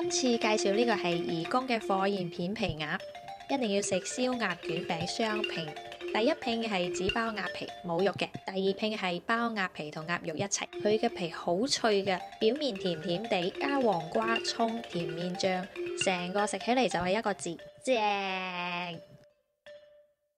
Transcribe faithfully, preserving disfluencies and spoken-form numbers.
今次介紹呢個係義工嘅火焰片皮鴨，一定要食燒鴨卷餅雙拼。第一拼係只包鴨皮冇肉嘅，第二拼係包鴨皮同鴨肉一齊。佢嘅皮好脆嘅，表面甜甜地，加黃瓜、蔥、甜麵醬，成個食起嚟就係一個字正。